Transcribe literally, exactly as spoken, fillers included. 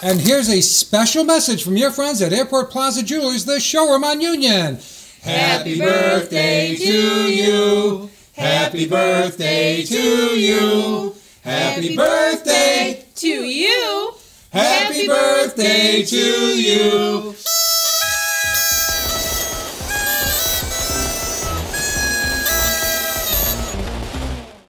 And here's a special message from your friends at Airport Plaza Jewelers the Showroom on Union. Happy birthday to you. Happy birthday to you. Happy birthday to you. Happy birthday to you.